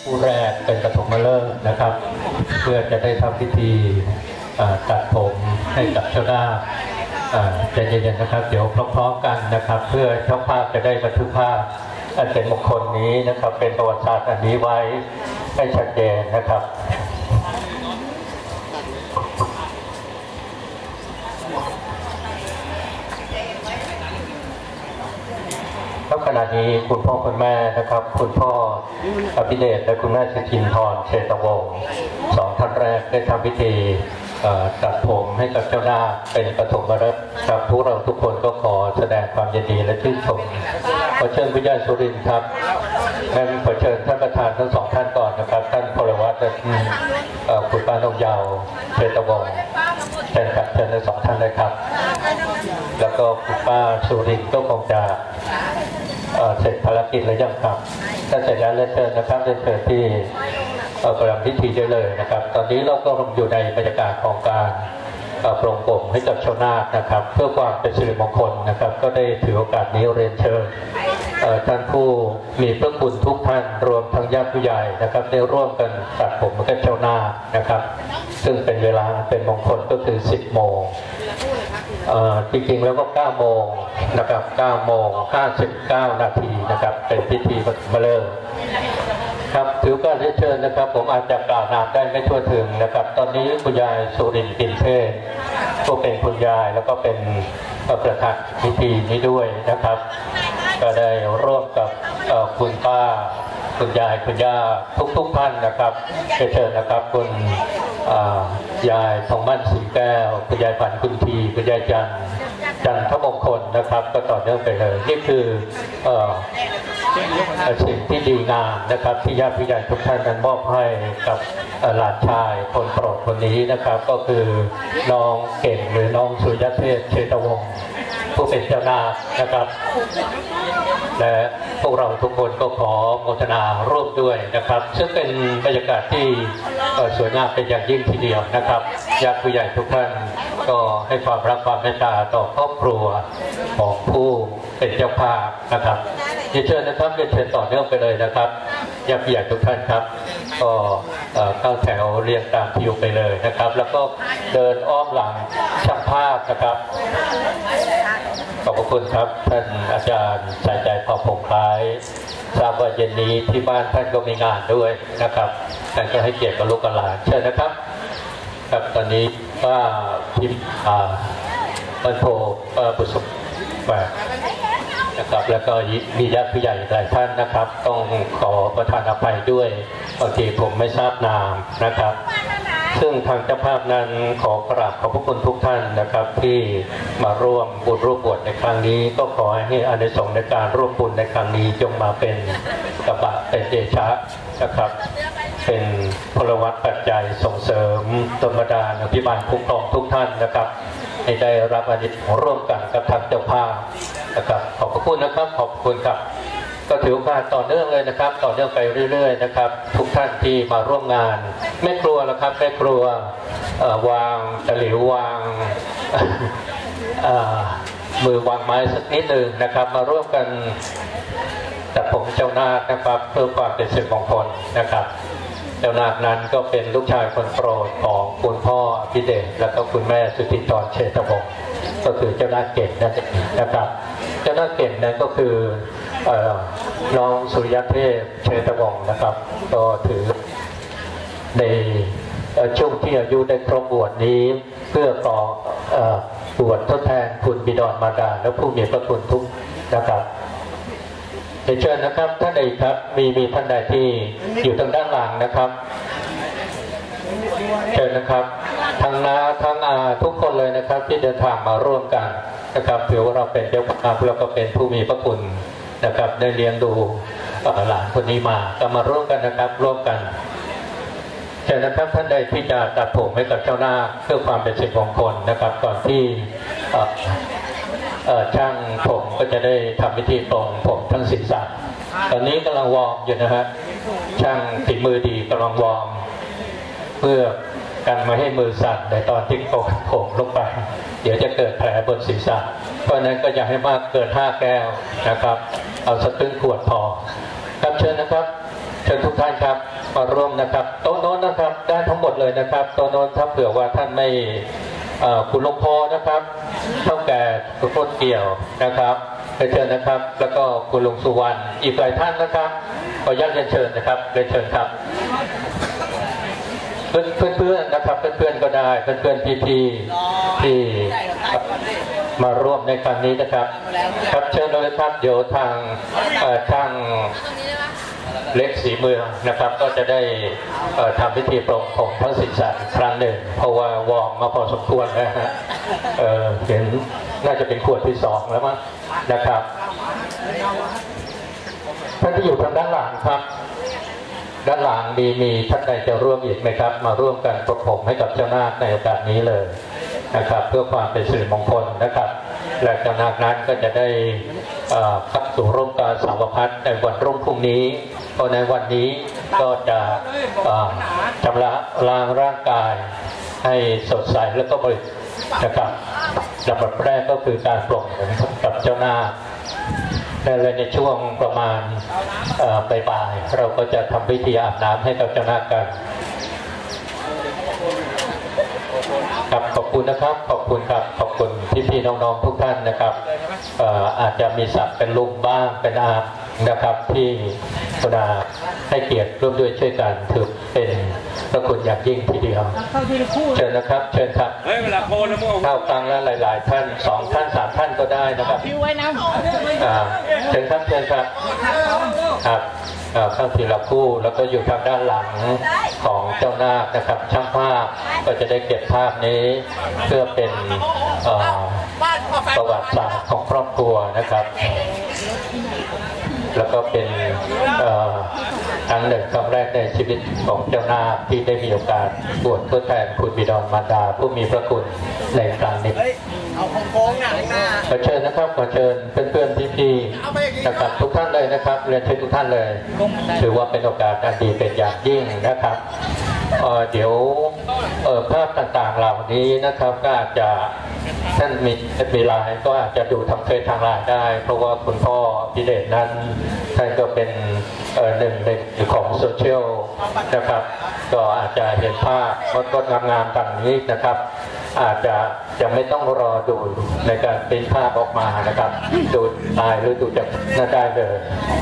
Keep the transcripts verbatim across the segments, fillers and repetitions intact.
ผู้แรกเป็นปฐมฤกษ์นะครับเพื่อจะได้ทำพิธีตัดผมให้กับเจ้าหน้าใจเย็นๆนะครับเดี๋ยวพร้อมๆกันนะครับเพื่อเจ้าภาพจะได้บันทึกภาพอันเป็นมงคลนี้นะครับเป็นประวัติศาสตร์อันนี้ไว้ให้ชัดเจนนะครับขณะนี้คุณพ่อคุณแม่นะครับคุณพ่ออภิเดชและคุณแม่สุทินทร์เชตวงศ์สองท่านแรกได้ทำพิธีตัดผมให้กับเจ้าหน้าเป็นปฐมฤกษ์ครับพวกเราทุกคนก็ขอแสดงความยินดีและชื่นชมขอเชิญคุณยายสุรินทร์ครับงั้นขอเชิญท่านประธานทั้งสองท่านก่อนนะครับท่านพลวัตและคุณป้านงยาวเชตวงศ์เชิญครับเชิญทั้งสองท่านเลยครับแล้วก็คุณป้าสุรินทร์ก็คงจะเสร็จภารกิจแล้วยังครับถ้าเสร็จแล้วเรียนเชิญนะครับเรียนเชิญที่ประรำพิธีได้เลยนะครับตอนนี้เราก็อยู่ในบรรยากาศของการปรงผมให้กับชาวนานะครับเพื่อความเป็นสิริมงคลนะครับก็ได้ถือโอกาสนี้เรียนเชิญท่านผู้มีพระคุณทุกท่านรวมทั้งญาติผู้ใหญ่นะครับได้ร่วมกันตัดผมให้กับชาวนานะครับซึ่งเป็นเวลาเป็นมงคลก็คือสิบโมงจริงๆแล้วก็เก้าโมงนะครับเก้าโมงห้าสิบเก้านาทีนะครับเป็นพิธีปฐมฤกษ์ครับถือการเรียนเชิญนะครับผมอาจจะกล่าวนามได้ไม่ทั่วถึงนะครับตอนนี้คุณยายสุรินทร์ปิ่นเทศก็เป็นคุณยายแล้วก็เป็นประธานพิธีนี้ด้วยนะครับก็ได้ร่วมกับคุณป้าคุณยายคุณย่าทุกๆท่านนะครับเชิญนะครับคุณยายทองมั่นสีแก้วคุณยายฝันคุณทีคุณยายจันจันทมงคลนะครับก็ต่อเนื่องไปเลยนี่คือสิ่งที่ดีงามนะครับที่ญาติผู้ใหญ่ทุกท่านนั้นมอบให้กับหลานชายคนโปรดคนนี้นะครับก็คือน้องเก่งหรือน้องสุริยเทพเชตวงศ์ผู้เป็นเจ้านานะครับและพวกเราทุกคนก็ขอโมทนาร่วมด้วยนะครับซึ่งเป็นบรรยากาศที่สวยงามเป็นอย่างยิ่งทีเดียวนะครับญาติผู้ใหญ่ทุกท่านก็ให้ความรักความเมตตาต่อครอบครัวของผู้เป็นเจ้าภาพนะครับเรียนเชิญนะครับเรียนเชิญต่อเนื่องไปเลยนะครับญาติผู้ใหญ่ทุกท่านครับก็เข้าแถวเรียงตามคิวไปเลยนะครับแล้วก็เดินอ้อมหลังช่างภาพนะครับขอบคุณครับท่านอาจารย์สายใจพอพงคล้ายทราบว่าเย็นนี้ที่บ้านท่านก็มีงานด้วยนะครับท่านก็ให้เกียรติกับลูกกับหลานเชิญนะครับครับตอนนี้ว่าพิมพ์บรรโพบุษบแบบนะครับแล้วก็มีญาติผู้ใหญ่หลายท่านนะครับต้องขอประทานอภัยด้วยบางทีผมไม่ทราบนามนะครับซึ่งทางเจ้าภาพนั้นขอกราบขอบพระคุณทุกท่านนะครับที่มาร่วมบุญร่วมบวชในครั้งนี้ก็ขอให้อานิสงส์ในการร่วมบุญในครั้งนี้จงมาเป็นกบะเป็นเดชะนะครับเป็นพลวัตปัจจัยส่งเสริมตนบดาลอภิบาลคุ้มครองทุกท่านนะครับให้ได้รับอานิสงส์ร่วมกันกับทางเจ้าภาพนะครับขอบพระคุณนะครับขอบคุณครับก็ถือโอกาสต่อเนื่องเลยนะครับต่อเนื่องไปเรื่อยๆนะครับทุกท่านที่มาร่วมงานแม่ครัวแล้วครับแม่ครัววางตะหลิววางมือวางไม้สักนิดหนึ่งนะครับมาร่วมกันตัดผมเจ้านาคนะครับเพื่อความเป็นสิริมงคลนะครับเจ้านาคนั้นก็เป็นลูกชายคนโปรดของคุณพ่ออภิเดชและก็คุณแม่สุธิธรเชตวงศ์ก็คือเจ้านาคเก่งนั่นเองนะครับเจ้านาคเก่งนั้นก็คือน้องสุริยเทพเชตวงศ์นะครับก็ถือในช่วงที่อายุได้ครบบวชนี้เพื่อต่อบวชทดแทนคุณบิดรมารดาและผู้มีพระคุณทุกนะครับเชิญนะครับท่านใดครับมีมีท่านใดที่อยู่ทางด้านหลังนะครับเชิญนะครับทั้งน้าทั้งอาทุกคนเลยนะครับที่เดินทางมาร่วมกันนะครับถือว่าเราเป็นเจ้าภาพแล้วก็เป็นผู้มีพระคุณนะครับได้เลี้ยงดูหลานคนนี้มาก็มาร่วมกันนะครับร่วมกันเชิญนะครับท่านใดที่จะตัดผมให้กับเจ้าหน้าเพื่อความเป็นสิริมงคลนะครับก่อนที่ช่างผมก็จะได้ทำพิธีปรงผมทั้งศีรษะตอนนี้กำลังวอร์มอยู่นะฮะช่างฝีมือดีกำลังวอร์มเพื่อกันไม่ให้มือสั่นในตอนที่โกนผมลงไปเดี๋ยวจะเกิดแผลบนศีรษะเพราะนั้นก็อย่าให้มากเกินห้าแก้วนะครับเอาสักครึ่งขวดพอครับเชิญนะครับเชิญทุกท่านครับมาร่วมนะครับโต๊ะโน้นนะครับได้ทั้งหมดเลยนะครับโต๊ะโน้นถ้าเผื่อว่าท่านไม่คุณหลวงพ่อนะครับเท่าแก่คุณพ่อเกี่ยวนะครับเชิญนะครับแล้วก็คุณลุงสุวรรณอีกหลายท่านนะครับขออนุญาตเรียนเชิญนะครับเรียนเชิญครับเพื่อนเพื่อนๆนะครับเพื่อนๆก็ได้เพื่อนๆพี่ๆที่มาร่วมในครั้งนี้นะครับครับเชิญเลยครับเดี๋ยวทางทางเล็กสีเมืองนะครับก็จะได้ทำพิธีปลงผมพระศิษย์ครั้งหนึ่งเพราะว่าวอร์มมาพอสมควรนะฮะเเห็นน่าจะเป็นขวดที่สองแล้วมั้งนะครับท่านที่อยู่ทางด้านหลังครับด้านหลังมีมีท่านใดจะร่วมอีกไหมครับมาร่วมกันปลงผมให้กับเจ้านาคในโอกาสนี้เลยนะครับเพื่อความเป็นสิริมงคลนะครับและเจ้านาคนั้นก็จะได้เข้าสู่ร่มกาสาวพัฒน์ในวันรุ่งพรุ่งนี้เพราะในวันนี้ก็จะชำระล้างร่างกายให้สดใสแล้วก็บริสุทธิ์นะครับลำดับแรกก็คือการปลงผมกับเจ้านาคและในช่วงประมาณบ่ายๆเราก็จะทำพิธีอาบน้ำให้กับเจ้านาคกันครับขอบคุณนะครับขอบคุณครับขอบคุณพี่ๆน้องๆทุกท่านนะครับอาจจะมีศักดิ์เป็นลุงบ้างเป็นอานะครับที่กรุณาให้เกียรติร่วมด้วยช่วยกันถือเป็นพระคุณอย่างยิ่งทีเดียวเชิญนะครับเชิญครับเข้าฟังแล้วหลายๆท่านสองท่านสามท่านก็ได้นะครับเชิญครับเชิญครับครับเข้าทีละคู่แล้วก็อยู่ทางด้านหลังของเจ้านาคนะครับช่างภาพก็จะได้เก็บภาพนี้เพื่อเป็นประวัติศาสตร์ของครอบครัวนะครับแล้วก็เป็นครั้งหนึ่งครั้งแรกในชีวิตของเจ้านาคที่ได้มีโอกาสบวชทดแทนคุณบิดรมารดาผู้มีพระคุณในครั้งนี้ขอเชิญนะครับขอเชิญเพื่อนๆพี่ๆนะครับทุกท่านเลยนะครับเรียนเชิญทุกท่านเลยถือว่าเป็นโอกาสอันดีเป็นอย่างยิ่งนะครับเเดี๋ยวภาพต่างๆเหล่านี้นะครับก็อาจจะท่านมีมีไลน์ก็อาจจะดูทำเคยทางไลน์ได้เพราะว่าคุณพ่อพิเดชนั้นท่านก็เป็นหนึ่งในของโซเชียลนะครับก็อาจจะเห็นภาพงดงามๆต่างนี้นะครับอาจจะจะไม่ต้องรอดูในการเป็นภาพออกมานะครับดูไลน์หรือดูจากหน้าได้เลย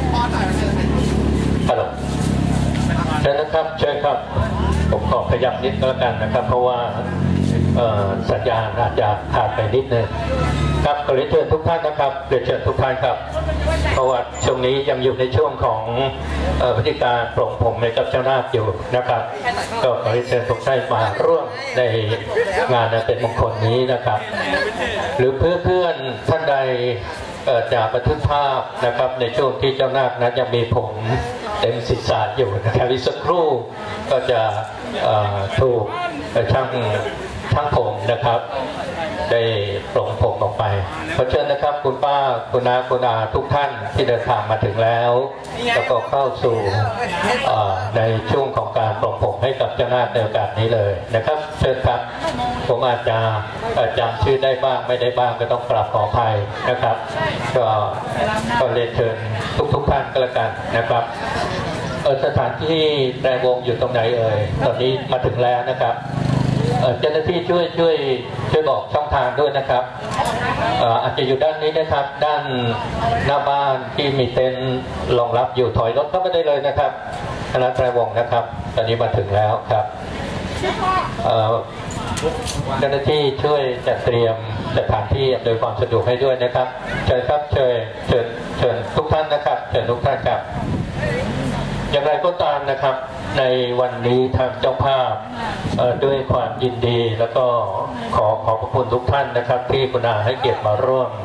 ฮัลโหลเชิญนะครับเชิญครับผมขอขยับนิดก็แล้วกันนะครับเพราะว่าสัญญาณอาจจะขาดไปนิดนึงครับขอเรียนเชิญทุกท่านนะครับเรียนเชิญทุกท่านครับเพราะว่าช่วงนี้ยังอยู่ในช่วงของพิธีการปลงผมในกับเจ้านาคอยู่นะครับก็ขอเรียนเชิญทุกท่านมาร่วมในงานเป็นมงคลนี้นะครับหรือเพื่อเพื่อนท่านใดจะบันทึกภาพนะครับในช่วงที่เจ้านาคนั้นยังมีผมเต็มศีรษะอยู่นะครับอีกสักครู่ก็จะถูกช่างช่างผมนะครับได้ปลงผมออกไปขอเชิญนะครับคุณป้าคุณน้าคุณอาทุกท่านที่เดินทางมาถึงแล้วแล้วก็เข้าสู่ในช่วงของการปลงผมให้กับเจ้านาคในโอกาสนี้เลยนะครับเชิญครับผมอาจจะจำชื่อได้บ้างไม่ได้บ้างก็ต้องกราบขออภัยนะครับก็ก็เรียนเชิญทุกๆท่านก็แล้วกันนะครับสถานที่แตรวงอยู่ตรงไหนเอ่ยตอนนี้มาถึงแล้วนะครับเจ้าหน้าที่ช่วยช่วยช่วยบอกช่องทางด้วยนะครับอาจจะอยู่ด้านนี้นะครับด้านหน้าบ้านที่มีเต็นท์รองรับอยู่ถอยรถเข้าไปได้เลยนะครับคณะแตรวงนะครับตอนนี้มาถึงแล้วครับเจ้าหน้าที่ช่วยจัดเตรียมสถานที่โดยความสะดวกให้ด้วยนะครับเชิญครับเชิญเชิญเชิญทุกท่านนะครับเชิญทุกท่านครับอย่างไรก็ตามนะครับในวันนี้ทางเจ้าภาพด้วยความยินดีแล้วก็ขอขอบพระคุณทุกท่านนะครับที่กรุณาให้เกียรติมาร่วม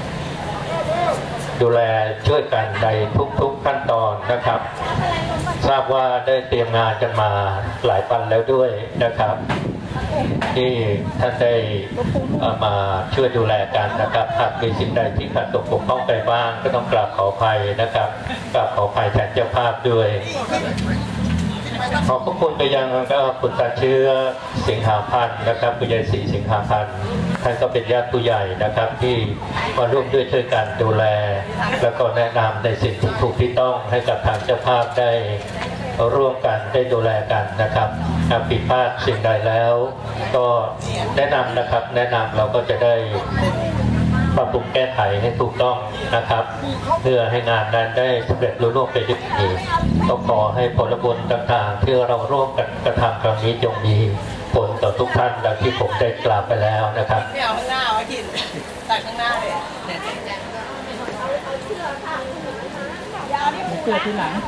ดูแลช่วยกันในทุกๆขั้นตอนนะครับทราบว่าได้เตรียมงานกันมาหลายวันแล้วด้วยนะครับที่ท่านได้มาช่วยดูแลกันนะครับหากมีสิ่งใดที่ขาดตกบกพร่องไปบ้างก็ต้องกราบขออภัยนะครับกราบขออภัยแทนเจ้าภาพด้วยขอบพระคุณไปยังก็คุณตาเชื้อสิงหาพันธ์นะครับคุณยายศรีสิงหาพันธ์ท่านก็เป็นญาติผู้ใหญ่นะครับที่มาร่วมด้วยช่วยกันดูแลแล้วก็แนะนำในสิ่งที่ถูกที่ต้องให้กับทางเจ้าภาพได้ร่วมกันได้ดูแลกันนะครับหากผิดพลาดสิ่งใดแล้วก็แนะนำนะครับแนะนำเราก็จะได้ปรับปรุงแก้ไขให้ถูกต้องนะครับเพื่อให้งานนั้นได้สำเร็จรุ่ร่วงไปด้วยดีก็ขอให้ผลบุญต่างๆที่เราร่วมกันกระทำครั้งนี้จงมีผลต่อทุกท่านดังที่ผมได้กล่าวไปแล้วนะครับไม่เอาข้างหน้าเอาหินตัดข้างหน้าเลยเสื้อที่หลัง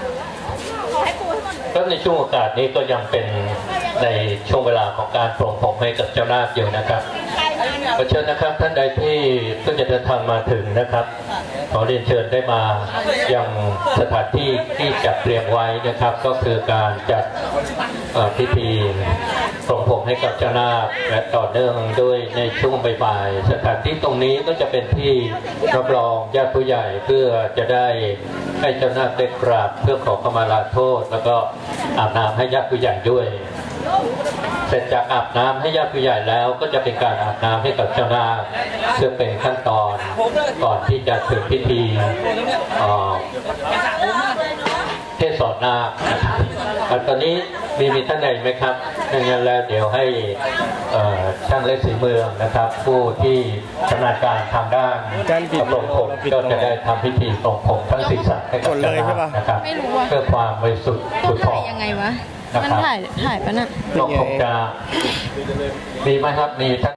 ก็ในช่วงโอกาสนี้ก็ยังเป็นในช่วงเวลาของการปลงผมให้กับเจ้านาคอยู่นะครับขอเชิญนะครับท่านใดที่เพิ่งจะเดินทางมาถึงนะครับขอเรียนเชิญได้มายังสถานที่ที่จัดเตรียมไว้นะครับก็คือการจัดพิธีปลงผมให้กับเจ้านาคและต่อเนื่องด้วยในช่วงบ่ายๆสถานที่ตรงนี้ก็จะเป็นที่รับรองญาติผู้ใหญ่เพื่อจะได้ให้เจ้านาคได้กราบเพื่อขอขมาลาโทษแล้วก็อาบน้ำให้ญาติผู้ใหญ่ด้วยเสร็จจากอาบน้ำให้ญาติผู้ใหญ่แล้วก็จะเป็นการอาบน้ำให้กับเจ้านาคซึ่งเป็นขั้นตอนก่อนที่จะถึงพิธีเทศสอนนาคตอนนี้มีมีท่านใดไหมครับดังนั้นแล้วเดี๋ยวให้ช่างเล็กสีเมืองนะครับผู้ที่ชำนาญการทางด้านปลงผมก็จะได้ทำพิธีปลงผมทั้งศีรษะให้กับเจ้านาคนะครับเพื่อความบริสุทธิ์ผุดผ่องยังไงวะมันถ่ายถ่ายปะน่ะก็คงจะมีไหมครับมีทั้ง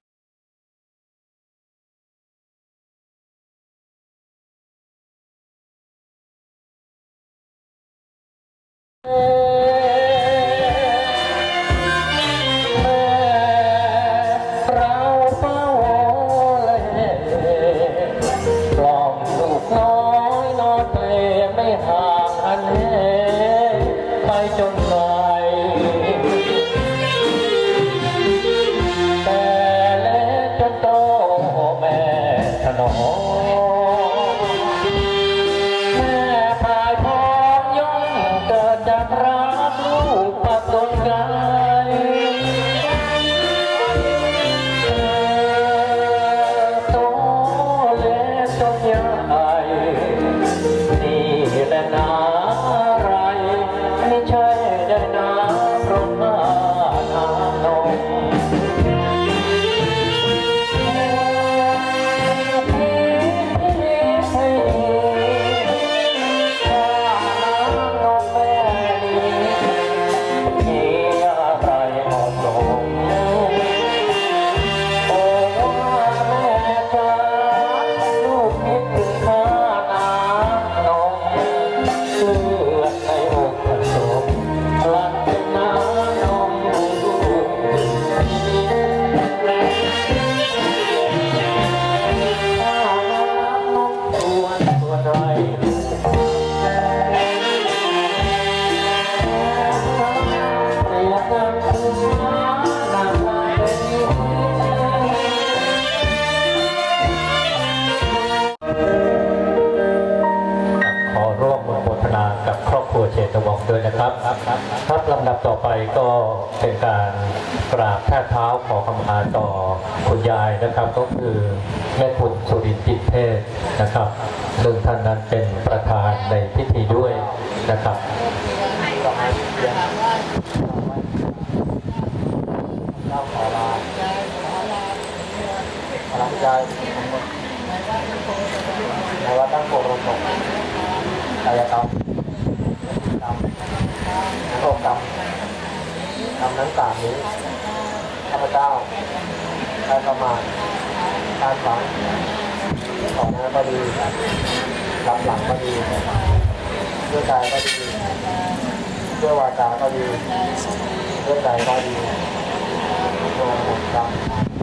ด้วยนะครับครับลำดับต่อไปก็เป็นการกราบแทบเท้าขอขมาต่อคุณยายนะครับก็คือแม่คุณสุรินทร์จิตเทศนะครับซึ่งท่านนั้นเป็นประธานในพิธีด้วยนะครับเราขอลาพลังใจในวัดตั้งโพธิ์รงค์กายกรรมโลกกรรมกรรมทั้งสามนี้ข้าพเจ้าได้ประมาทการฝังต่อหน้าก็ดีรับหลังก็ดีด้วยกายก็ดีด้วยวาจาก็ดีด้วยใจก็ดีโลกกรรม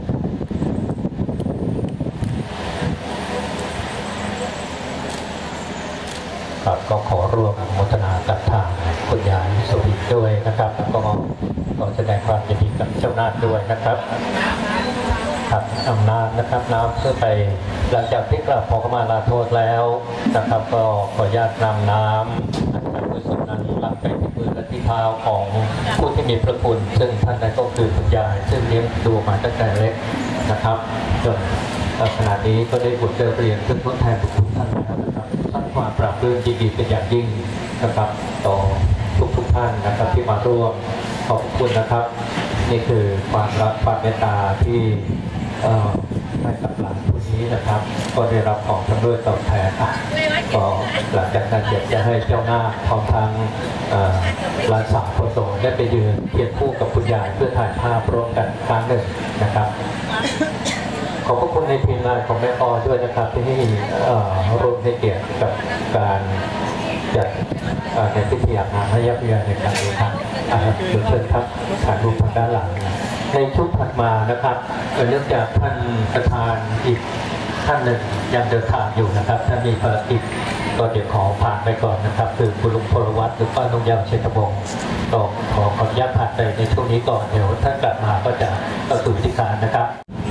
ครับก็ขอร่วมอนุโมทนากับทางคุณยายสุรินทร์ด้วยนะครับก็ขอแสดงความยินดีกับเจ้านาคด้วยนะครับครับนำน้ำนะครับน้ำเพื่อไปหลังจากที่กราบขอขมาลาโทษแล้วนะครับก็ขออนุญาตนำน้ำอันเป็นกุศลนั้นหลังไปที่มือและที่เท้าของผู้ที่มีพระคุณซึ่งท่านนั้นก็คือคุณยายซึ่งเลี้ยงดูมาตั้งแต่เล็กนะครับจนขณะนี้ก็ได้บทเรียนซึ่งทดแทนบุญคุณท่านแล้วนะครับท่านความปราบปลื้มยินดีเป็นอย่างยิ่งนะครับต่อทุกทุกท่านนะครับที่มาร่วมขอบคุณนะครับนี่คือความรักความเมตตาที่ให้กับหลานผู้นี้นะครับก็ได้รับของชำร่วยตอบแทนก็หลังจากนั้นเดี๋ยวจะให้เจ้าหน้าพร้อมทั้งหลานสาวคนโตได้ไปยืนเคียงคู่กับคุณยายเพื่อถ่ายภาพร่วมกันครั้งหนึ่งนะครับขอบคุณในทีมงานของแม่ปอด้วยนะครับที่ให้ร่วมให้เกียรติกับการจัดในพิธีอาบน้ำให้ญาติโยมในการนี้ครับเชิญครับถ่ายรูปทางด้านหลังในชุดถัดมานะครับเนื่องจากท่านประธานอีกท่านหนึ่งยังเดินทางอยู่นะครับท่านมีภารกิจก็เดี๋ยวขอผ่านไปก่อนนะครับคือคุณลุงพลวัตรหรือป้าลุงยาวเชษฐวงศ์ก็ขอขออนุญาตผ่านไปในช่วงนี้ก่อนเดี๋ยวท่านกลับมาก็จะเข้าสู่พิธีการนะครับ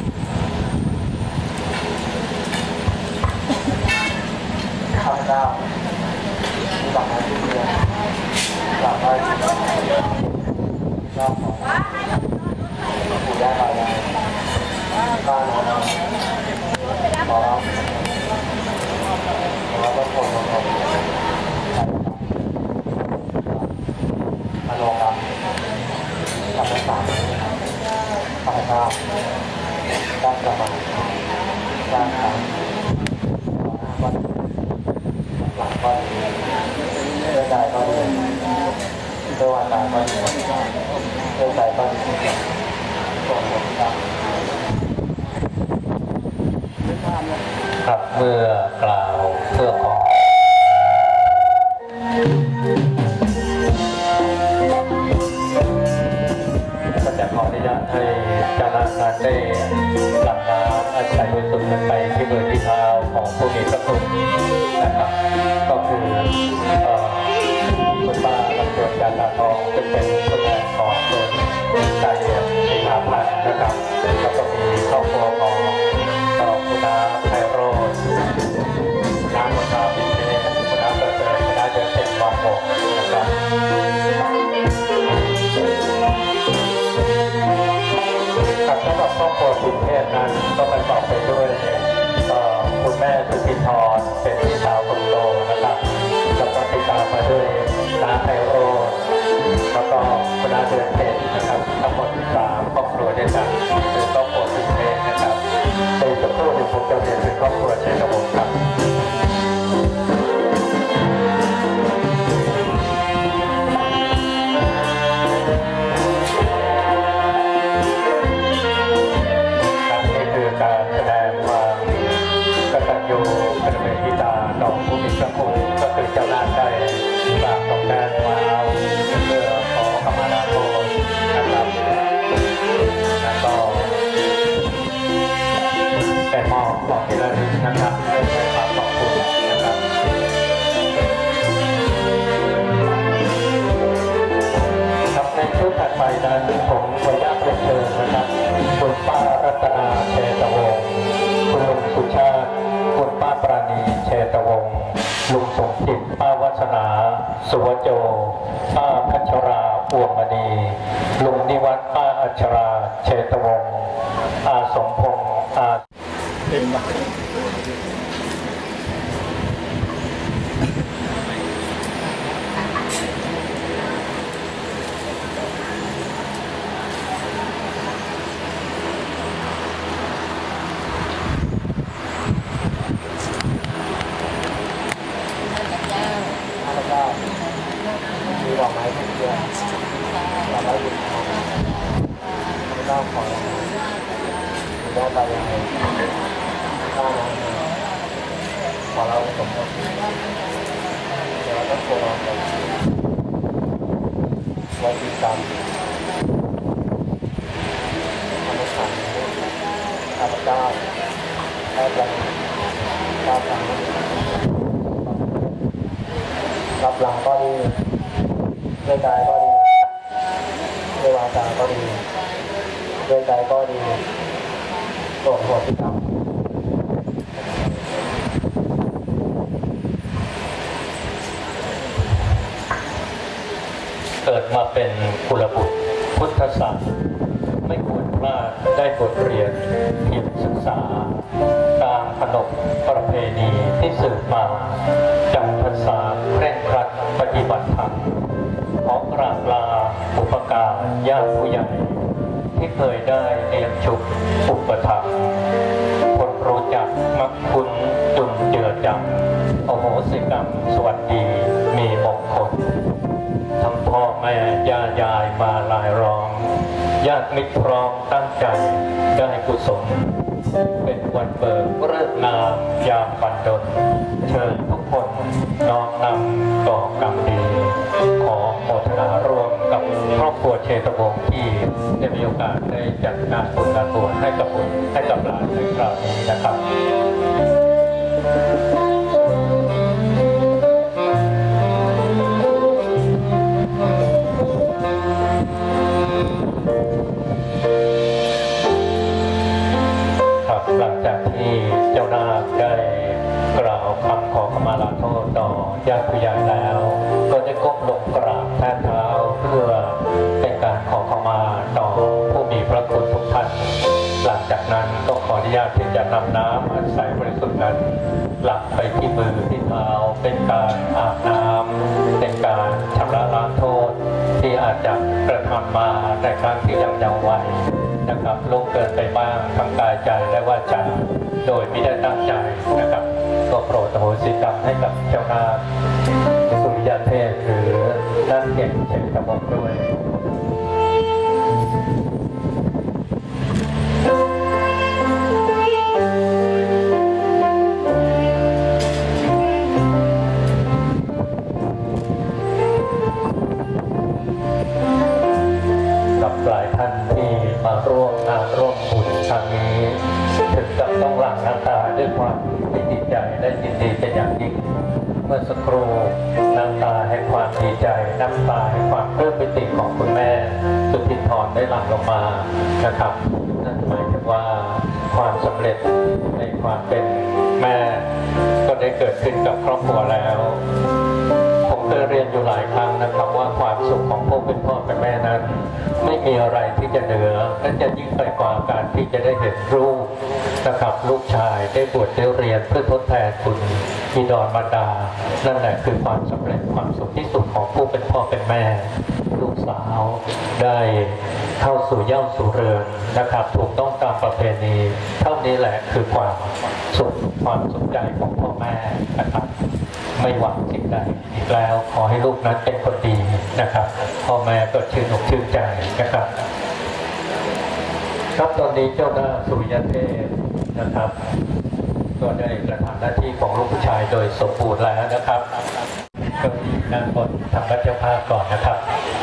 ข้าพเจ้าหลับมาที่เรียนหลับได้รอบของปู่ย่าตายายป้าน้องขอรับขอรับทุกคนมาขอบคุณอโนกรรมกับทั้งสามข้าพเจ้าได้กระบวนการทำขอหน้าก็หลังก็ดีเรื่องใดก็ดีเรื่องวันใดก็ดีเรื่องใดก็ดีส่งผลครับครับเมื่อกล่าวเพื่อขอก็จะขออนุญาตให้เจ้าหน้าที่ได้หลั่งน้ำอาศัยบุญสุนไปที่มือที่เท้าของผู้มีพระคุณนะครับก็คือคุณป้าลำเดือนการตาทองซึ่งเป็นผู้แทนของโรงใจเดียบสิงหาพันธ์นะครับแล้วก็มีครอบครัวของคุณน้าไพโรจน์น้าคุณน้าบินเดชคุณน้าประเสริฐคุณน้าเดือนเพ็ญวางหกนะครับกับสำหรับครอบครัวคุณเทพนั้นก็ประกอบไปด้วยคุณแม่สุธิธรเป็นพี่สาวคนโตนะครับแล้วก็ติดตามมาด้วยน้าไพโรจน์แล้วก็คุณน้าเดือนเพ็ญนะครับทั้งหมดสามครอบครัวด้วยกันคือครอบครัวคุณเทพนะครับในสักครู่หนึ่งผมจะเรียนเป็นครอบครัวเชษฐวงศ์ครับนี่คือการแสดงความกตัญญูกตเวทิตาต่อผู้มีพระคุณก็คือเจ้าหน้าได้กราบตรงแดนมาเอาเพื่อขอขมาลาโทษนะครับแล้วก็แต่มอบบอกที่ระลึกนะครับเพื่อแสดงความขอบคุณนะครับครับในชุดถัดไปนั้นผมขออนุญาตเรียนเชิญนะครับคุณป้ารัตนาเชษฐวงศ์คุณลุงสุชาติคุณป้าปราณีเชษฐวงศ์ลุงสมจิตป้าวัฒนาสุวโจป้าพัชราอวมณีลุงนิวัฒน์ป้าอัชราเชษฐวงศ์อาสมพงศ์อาเป็นมามีดอกไม้ทุกเดือนดอกไม้หยุดข้าพเจ้าขอคุณย่าตายายข้าน้องขอเราสมทบเดี๋ยวเราต้องโกงเราไปไว้ดีกรรมทำให้ขันข้าพเจ้าได้รับการทำรับหลังก็ดีด้วยกายก็ดีด้วยวาจาก็ดีด้วยใจก็ดีส่วนหัวที่ทำมาเป็นกุลบุตรพุทธศาสตร์ไม่ควรพลาดได้บทเรียนเพียรศึกษาตามขนบประเพณีที่สืบมาจำพรรษาเคร่งครัดปฏิบัติธรรมขอกราบลาบุพการญาติผู้ใหญ่ที่เคยได้เลี้ยงฉุกอุปถัมภ์คนรู้จักมักคุ้นจุนเจือจำโอโหสิกรรมสวัสดีมีมงคลทั้งพ่อแม่ย่ายายมาลายร้องญาติมิตรพร้อมตั้งใจได้กุศลเป็นวันเบิกเลิกงามยามบันดลเชิญทุกคนน้อมนำต่อกรรมดีขอโมทนาร่วมกับครอบครัวเชตวงศ์ที่ได้มีโอกาสได้จัดงานบุญงานบวชให้กับบุญให้กับหลานในคราวนี้นะครับหลังจากที่เจ้านาคได้กล่าวคำขอขมาลาโทษต่อญาติผู้ใหญ่แล้วก็ได้ก้มลงกราบแทบเท้าเพื่อเป็นการขอขมาต่อผู้มีพระคุณทุกท่านหลังจากนั้นก็ขออนุญาตที่จะนำน้ำอันใสบริสุทธิ์นั้นหลักไปที่มือที่เท้าเป็นการอาบน้ำเป็นการชำระล้างโทษที่อาจจะกระทำมาในครั้งที่ยังเยาว์วัยนะครับล่วงเกินไปบ้างทั้งกายใจและวาจาโดยไม่ได้ตั้งใจนะครับก็โปรดอโหสิกรรมให้กับเจ้านาคสุริยเทพหรือนักเก่งเชตวงศ์ด้วยกับหลายท่านที่มาร่วมงานร่วมบุญครั้งนี้ถึงกับต้องหลั่งน้ำตาด้วยความดีใจและยินดีเป็นอย่างยิ่งเมื่อสักครู่น้ำตาแห่งความดีใจน้ำตาแห่งความปลื้มปิติของคุณแม่สุธินทรได้หลั่งลงมานะครับนั่นหมายถึงว่าความสำเร็จในความเป็นแม่ก็ได้เกิดขึ้นกับครอบครัวแล้วผมเคยเรียนอยู่หลายครั้งนะครับว่าความสุขของผู้เป็นพ่อเป็นแม่นั้นไม่มีอะไรที่จะเหนือและจะยิ่งไปกว่าการที่จะได้เห็นลูกนะครับลูกชายได้บวชได้เรียนเพื่อทดแทนคุณบิดามารดานั่นแหละคือความสำเร็จความสุขที่สุดของผู้เป็นพ่อเป็นแม่ลูกสาวได้เข้าสู่เย้าสู่เรือนนะครับถูกต้องตามประเพณีเท่านี้แหละคือความสุขความสุขใจของพ่อแม่นะครับไม่หวังสิ่งใดอีกแล้วขอให้ลูกนั้นเป็นคนดีนะครับพ่อแม่ก็ชื่นอกชื่นใจนะครับครับตอนนี้เจ้าหน้าสุริยเทพนะครับก็ได้กระทำหน้าที่ของลูกผู้ชายโดยสมบูรณ์แล้วนะครับก็นั่งบนทำรัชภาพก่อนนะครับ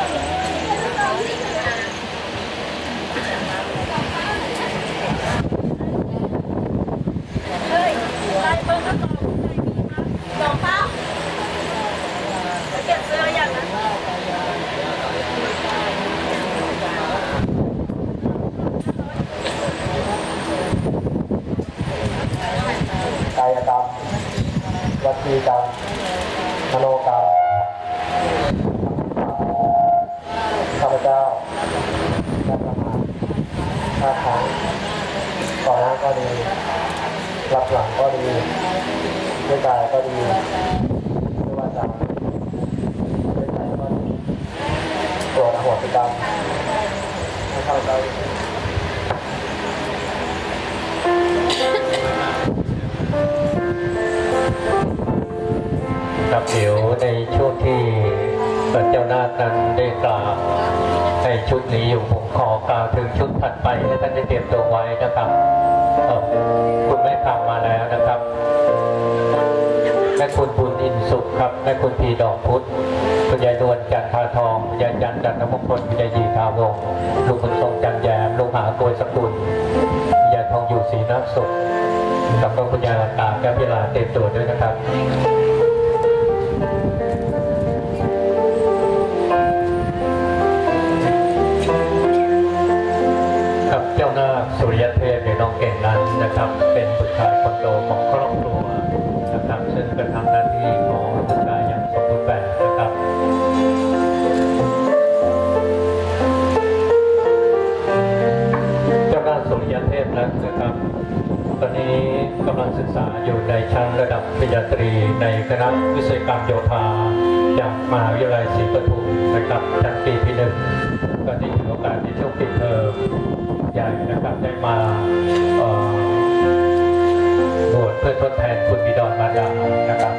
กายกรรมวจีกรรมมโนกรรมข้าพเจ้าได้ประมาทพลาดพลั้งก่อนหน้าก็ดีรับหลังก็ดีด้วยกายก็ดีด้วยวาจาด้วยใจก็ดีโปรดอโหสิกรรมให้ข้าพเจ้าครับเดี๋ยวในช่วงที่เจ้านาคนั้นได้กล่าวในชุดนี้อยู่ผมขอกล่าวถึงชุดถัดไปให้ท่านได้เตรียมตัวไว้นะครับคุณแม่ทำมาแล้วนะครับแม่คุณบุญอินสุขครับแม่คุณพีดอกพุธคุณยายนวลจันทาทองคุณยายจันจันทมงคลคุณยายยีทาวงลูกคุณทรงจันแยมลูกหาโกยสกุลคุณยายทองอยู่ศรีนักสุขกับคุณยายตาแก้วพิลาเตรียมตัวด้วยนะครับกับเจ้านาคสุริยเทพในน้องเก่งนั้นนะครับเป็นบุตรชายคนโตของครอบครัวนะครับซึ่งกระทำหน้าที่ของบุตรชายอย่างสมบูรณ์แบบนะครับกษาอยู่ในชั้นระดับปริญญาตรีในคณะวิศวกรรมโยธาจากมหาวิทยาลัยศรีปทุมนะครับชั้นปีที่หนึ่งก็ได้ถือโอกาสในช่วงปิดเทอมใหญ่นะครับได้มาบวชเพื่อทดแทนคุณบิดามารดานะครับ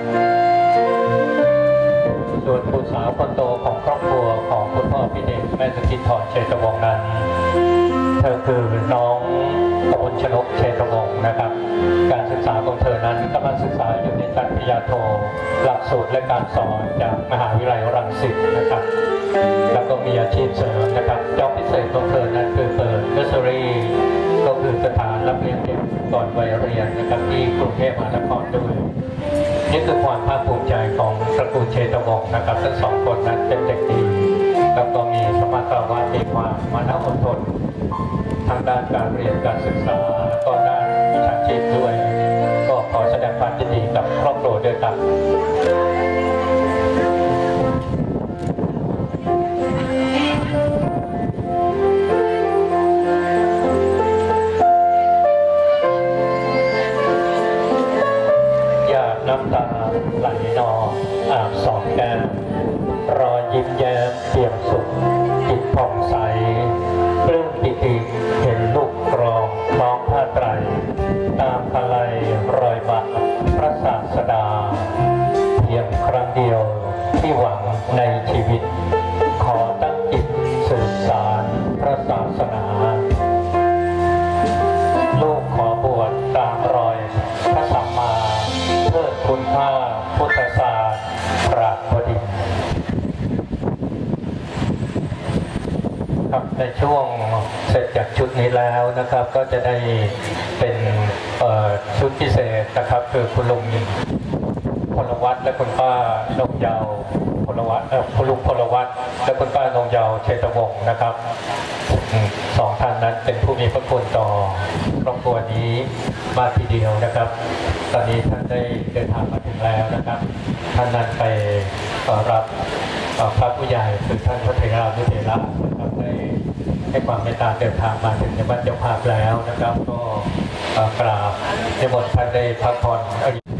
ส่วนบุตรสาวคนโตของครอบครัวของคุณพ่อพี่เด็กแม่สกินทรเชตวงศ์นั้นเธอคือน้องกมลชนกเชตวงศ์นะครับการศึกษาของเธอนั้นกำลังศึกษาอยู่ในชั้นปริญญาโทหลักสูตรและการสอนจากมหาวิทยาลัยรังสิตนะครับแล้วก็มีอาชีพเสริมนะครับจอบพิเศษของเธอนั้นคือเปิดเนอร์เซอรี่ก็คือสถานรับเลี้ยงเด็กก่อนวัยเรียนนะครับที่กรุงเทพมหานครด้วยนี่คือความภาคภูมิใจของตระกูลเชตวงศ์นะครับทั้งสองคนนั้นเป็นเด็กดีแล้วก็มีสมรรถภาพมีความมานะอดทนทางด้านการเรียนการศึกษาแล้วก็ด้านวิชาชีพด้วยก็ขอแสดงความยินดีกับครอบครัวด้วยครับน้ำตาไหลนองอาบสองแก้มรอยยิ้มแย้มเปี่ยมสุขจิตผ่องใสปลื้มปิติเห็นลูกกรองคล้องผ้าไตรตามพลัยรอยบาทพระศาสดาเพียงครั้งเดียวที่หวังในชีวิตขอตั้งจิตสืบสารพระศาสนาลูกขอบวชตามรอยพระสัมมาเพื่อคุณค่าพุทธศาสตร์ปราบพดินครับในช่วงเสร็จจากชุดนี้แล้วนะครับก็จะได้เป็นชุดพิเศษนะครับคือคุณลุงพลวัตและคุณป้านงเยาว์พลวัตคุณลุงพลวัตและคุณป้านงเยาว์เชตวงศ์นะครับสองท่านนั้นเป็นผู้มีพระคุณต่อครอบครัวนี้มากทีเดียวนะครับตอนนี้ท่านได้เดินทางมาถึงแล้วนะครับท่านนั้นไปรับพระผู้ใหญ่คือท่านพระเถรานุเถระนะครับได้ให้ความเมตตาเดินทางมาถึงในบ้านเจ้าภาพแล้วนะครับก็กราบในบทท่านได้พักผ่อน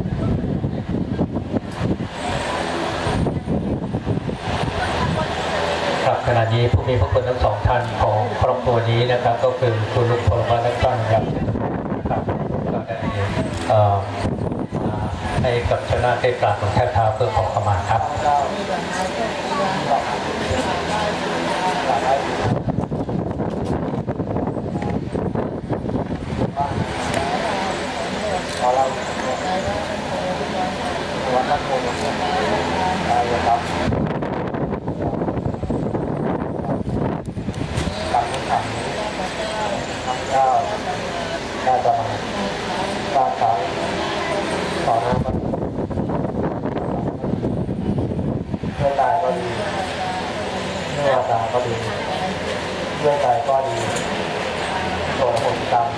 ครับขณะนี้ผู้มีพระคุณทั้งสองท่านของครอบครัวนี้นะครับก็คือคุณลุงพลวัตและท่านครับครับก็ได้ให้กับชนะได้กราบลงแทบเท้าเพื่อขอขมาครับขอเราวัดนักโทษนะครับกับทุกท่านข้าพเจ้าได้จะมาสร้างสรรค์ต่อหน้าพระเมื่อตายก็ดีเมื่อวาจาก็ดีเมื่อใจก็ดีโสดโหติกรรม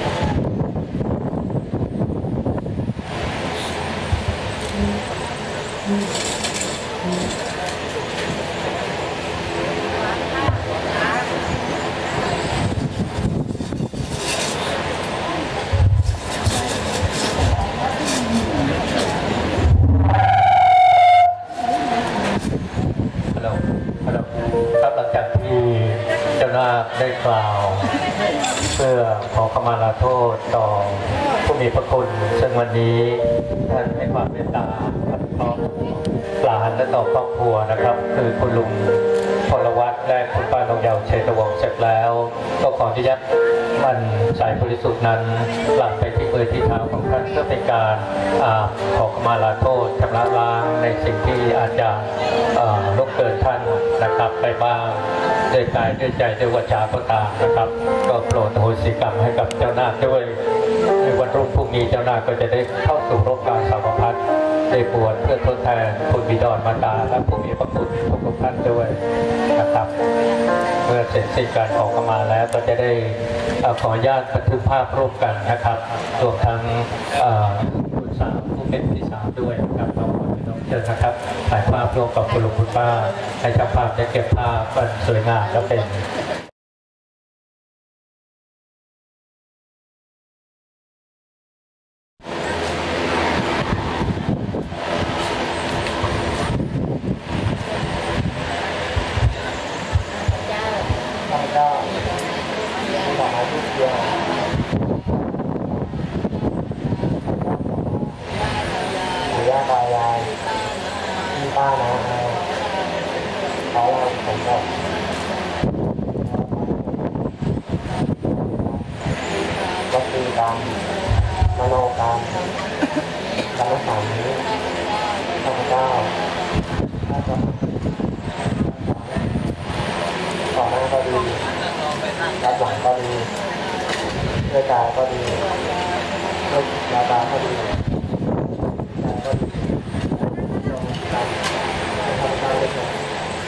ได้กล่าวเพื่อขอขมาลาโทษต่อผู้มีพระคุณซึ่งวันนี้ท่านให้ความเมตตาต่อหลานและต่อครอบครัวนะครับคือคุณลุงพลวัตและคุณป้านงเยาว์เชตวงศ์เสร็จแล้วก็ขออนุญาตมันสายบริสุทธิ์นั้นหลั่งไปที่มือที่เท้าของท่านเพื่อเป็นการขอขมาลาโทษชำระล้างในสิ่งที่อาจจะล่วงเกินท่านนะครับไปบ้างด้วยกายด้วยใจด้วยวาจาก็ตามนะครับก็โปรดโหสิกรรมให้กับเจ้านาคด้วยในวันรุ่งพรุ่งนี้เจ้านาคก็จะได้เข้าสู่โรงการสาวพัฒน์ได้บวชเพื่อทดแทนคุณบิดามารดาและผู้มีพระคุณทุกท่านด้วยนะครับเมื่อเสร็จสิ้นการขอขมาแล้วก็จะได้ขออนุญาตบันทึกภาพร่วมกันนะครับรวมทั้งคุณสาวผู้เป็นที่สามด้วยนะครับเราขอให้น้องเชิญนะครับถ่ายภาพร่วมกับคุณลุงคุณป้าให้ช่างภาพได้เก็บภาพมันสวยงามและเป็นก็ดีโรคยาตาก็ดีก็ดีการทำการเล็กน้อย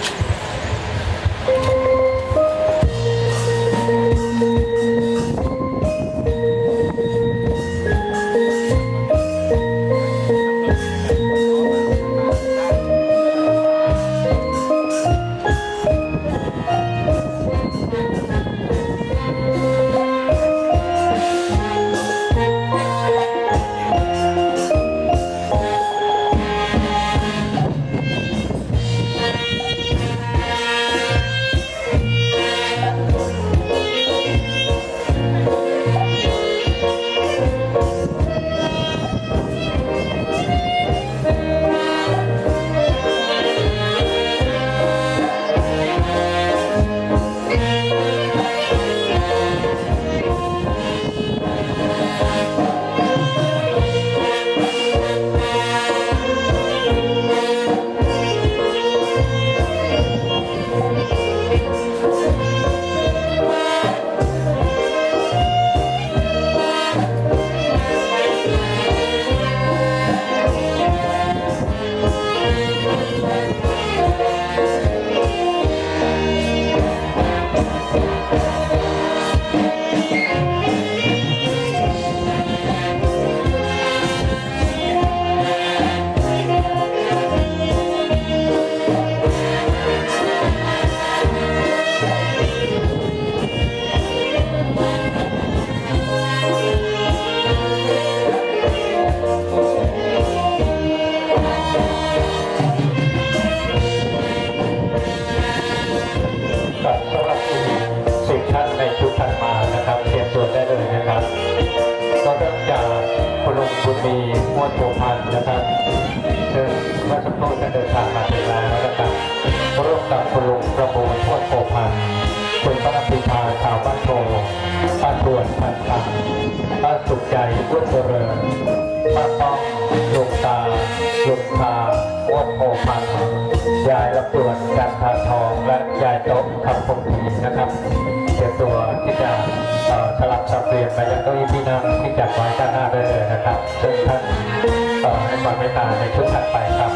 มีมวลโผพันนะครับซึ่งเมื่อสักครู่ท่านเดินทางมาถึงแล้วนะครับร่วมกับคุณลุงประมูลมวลโผพันคุณพระพิพาชาวบ้านโพบ้านด่วนพันธะป้าสุขใจพุทธเจริญป้าต้องลุงตาลุงตามวลโผพันยายรับด่วนจันทาทองและยายโต๊ะคำพงศ์นะครับเตรียมตัวที่จะสลับสับเปลี่ยนไปยังเก้าอี้ที่นั่งที่จัดไว้ด้านหน้าได้เลยนะครับซึ่งท่านให้ความเมตตาในชุดถัดไปครับ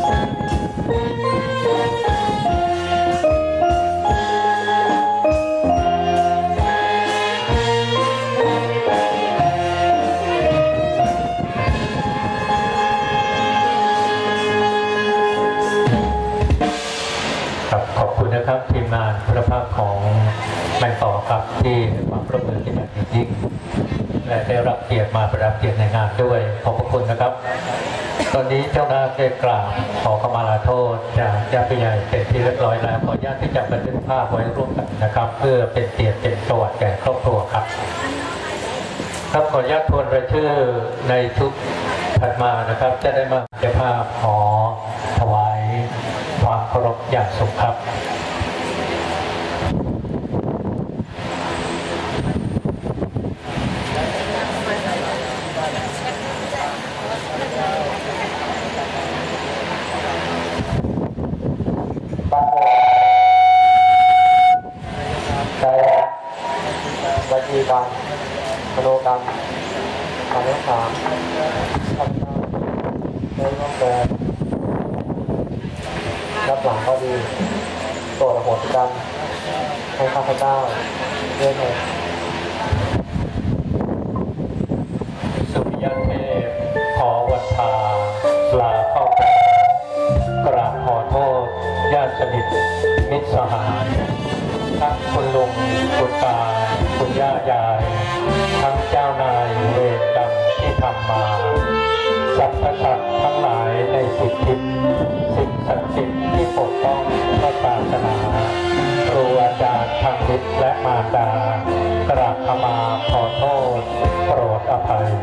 ขอบคุณนะครับทีมงานคุณภาพของแมงต่อครับที่ให้ความร่วมมือเป็นอย่างยิ่งและได้รับเกียรติมาประดับเกียรติในงานด้วยขอบคุณนะครับตอนนี้เจ้าหน้าที่กราบขอขมาลาโทษจากญาติผู้ใหญ่เป็นที่เรียบร้อยแล้วขออนุญาตที่จะบันทึกภาพไว้ร่วมกันนะครับเพื่อเป็นเกียรติเป็นประวัติแก่ครอบครัวครับครับขออนุญาตทวนรายชื่อในชุดถัดมานะครับจะได้มาเจ้าภาพขอถวายความเคารพอย่างสูงครับวัจีกรรมมโนกรรมคำทั้งสามคำทั้งโดยต้องแปลรับหลังก็ดีโปรดอโหสิกรรมให้ข้าพเจ้าด้วยเถิดสุริยเทพขอวันทาลาเข้ากราบขอโทษญาติสนิทมิตรสหายทั้งคุณลุงคุณตาคุณย่ายายทั้งเจ้านายเวรกรรมที่ทำมาสรรพสัตว์ทั้งหลายในสิทธิสิ่งศักดิ์สิทธิ์ที่ปกป้องพระศาสนาครูอาจารย์ทั้งมิตรและมารดากราบขมาขอโทษโปรดอภัย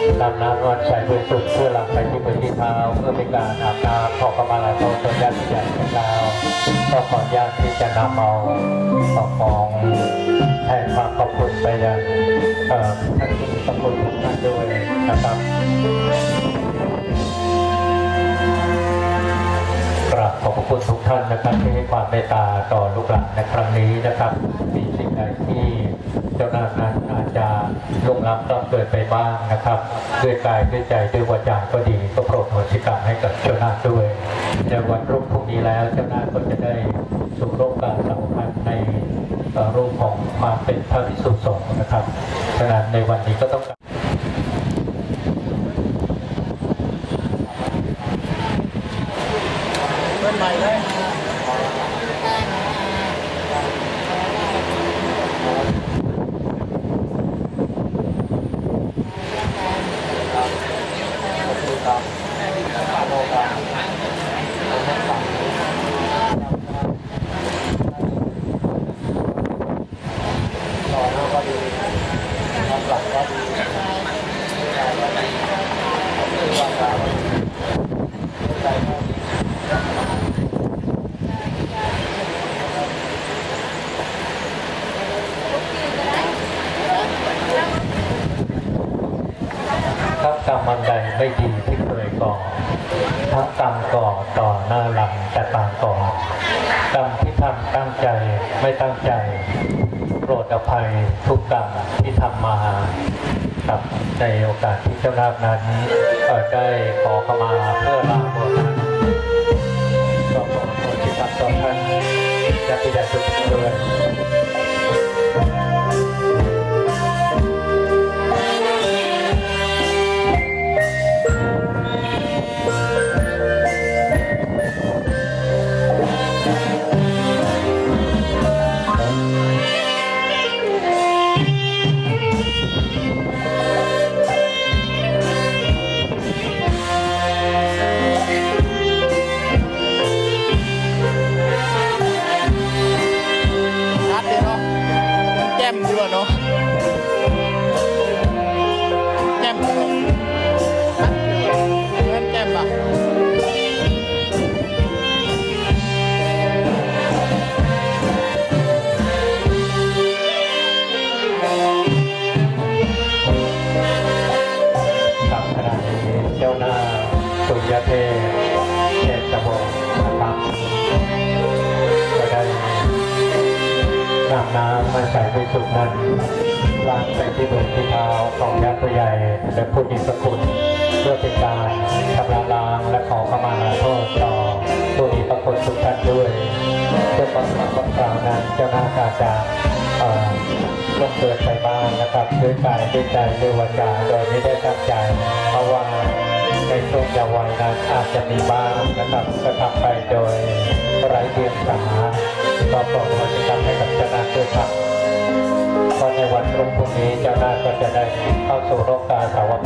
นำน้ำวันใส่บริสุทธิ์เพื่อหลังไปที่มือที่เท้าเพื่อเป็นการอาบน้ำขอขมาลาโทษญาติใหญ่ของเราก็ขอญาติที่จะนำเอาของแทนความขอบคุณไปยังท่านที่ขอบคุณทุกท่านด้วยนะครับกราบขอบพระคุณทุกท่านนะครับที่ให้ความเมตตาต่อลูกหลานในครั้งนี้นะครับมีสิ่งใดที่เจ้าหน้านั้นอาจจะลงล้ำต้องเกิดไปบ้างนะครับด้วยกายด้วยใจด้วยวาจาก็ดีก็โปรดโหสิกรรมให้กับเจ้าหน้าด้วยในวันรุ่งพรุ่งนี้แล้วเจ้าหน้าก็จะได้สู่โลกการสัมพันธ์ในรูปของความเป็นพระภิกษุสงฆ์นะครับฉะนั้นในวันนี้ก็ต้องเริ่มใหม่เลยกรรมอันใดไม่ดีที่เคยก่อทั้งกรรมก่อต่อหน้าหลังแต่ต่างก่อกรรมที่ทำตั้งใจไม่ตั้งใจโปรดอภัยทุกกรรมที่ทำมาครับในโอกาสที่เจ้านาคนั้นได้ขอขมาเพื่อลาโทษนั้นก็ขอโทษที่ทำต่อท่านญาติญาติทุกท่านด้วยเทเทตะบงนะครับก็ได้นำน้ำมาใส่ไปสุดนั้นล้างไปที่มือที่เท้าของญาติผู้ใหญ่และผู้มีพระคุณเพื่อเป็นการชำระล้างและขอขมาลาโทษต่อผู้มีพระคุณทุกท่านด้วยเพื่อความความกล่าวนั้นเจ้าหน้าการจะลงเกิดไปบ้างนะครับด้วยกายด้วยใจด้วยวาจาโดยไม่ได้ตั้งใจเพราะว่าในช่วงเยาว์วัยนั้นอาจจะมีบ้างนะครับกระทำไปโดยไร้เดียงสาก็โปรดโหสิกรรมให้กับเจ้าหน้าด้วยครับก็ในวันรุ่งพรุ่งนี้เจ้าหน้าก็จะได้เข้าสู่โลกกาสาว